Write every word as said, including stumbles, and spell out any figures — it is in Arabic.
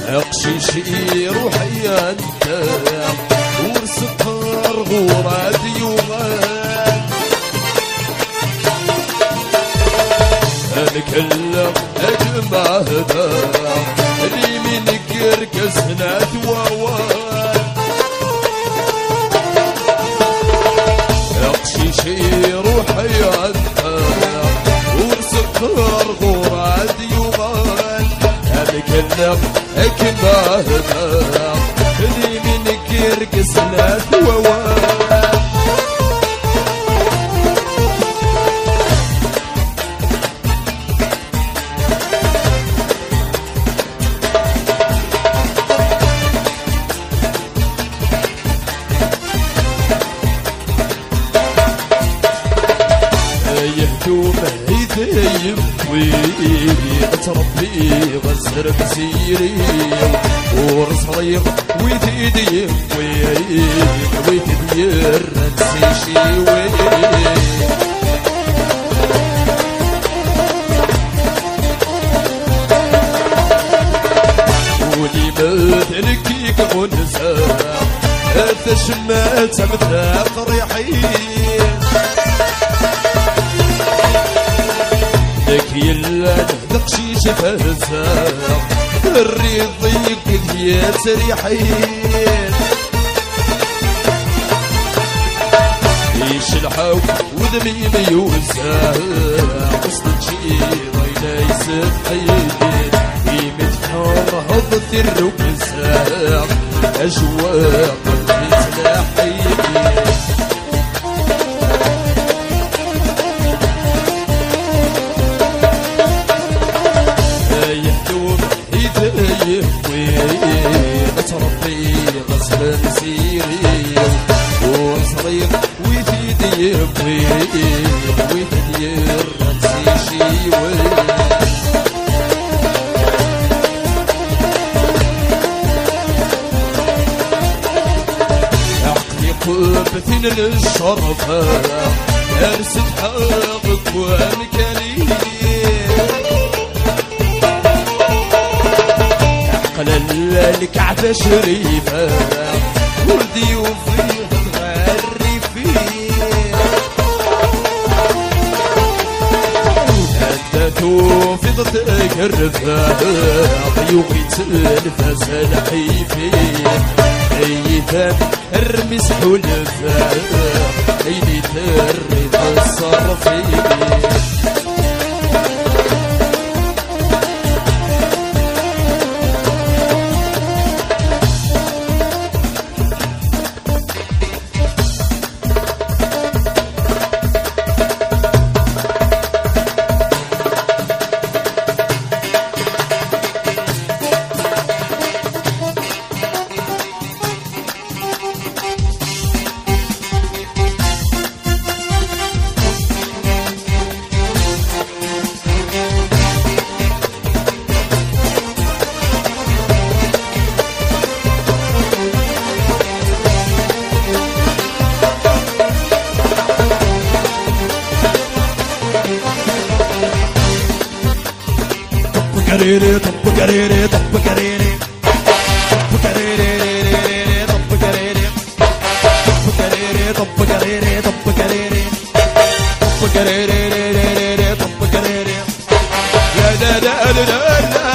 قشيش روحي انت ورسطر غورات يوغان نكلم اجمع هدا اللي من كركسنا توان قشيش روحي انت ورسطر غورات يوغان نكلم اجمع هدا اللي من كركسنا توان يهدوم ايدي وتربي غزر بسيري ورصريغ ويتيدي ويتدير نسي شيوي ولي مثلك غنسا تشمت مثل ريحين لك يلا نقشيش فهزا الريض يا سريحين ايش الحو ودمي ميوزا قصد شي ضينا يسفحين يمتحر هضت الركزا اجواق متلاحين تربي غصب مسيري وصريق ويتيدي ويتدير نسي شيوي عقلي قبثين للشرفة ارسل حقك ومكاني الكعبة شريفة ولدي وفيه تغري فيه أنت توفض تقرفها ضيوقي تلفز الحيفين أيتام الرمس حلفها أيدي تري تصرفين قريري طب قريري طب قريري طب قريري طب قريري طب قريري طب قريري طب قريري طب قريري طب قريري يا لا لا لا لا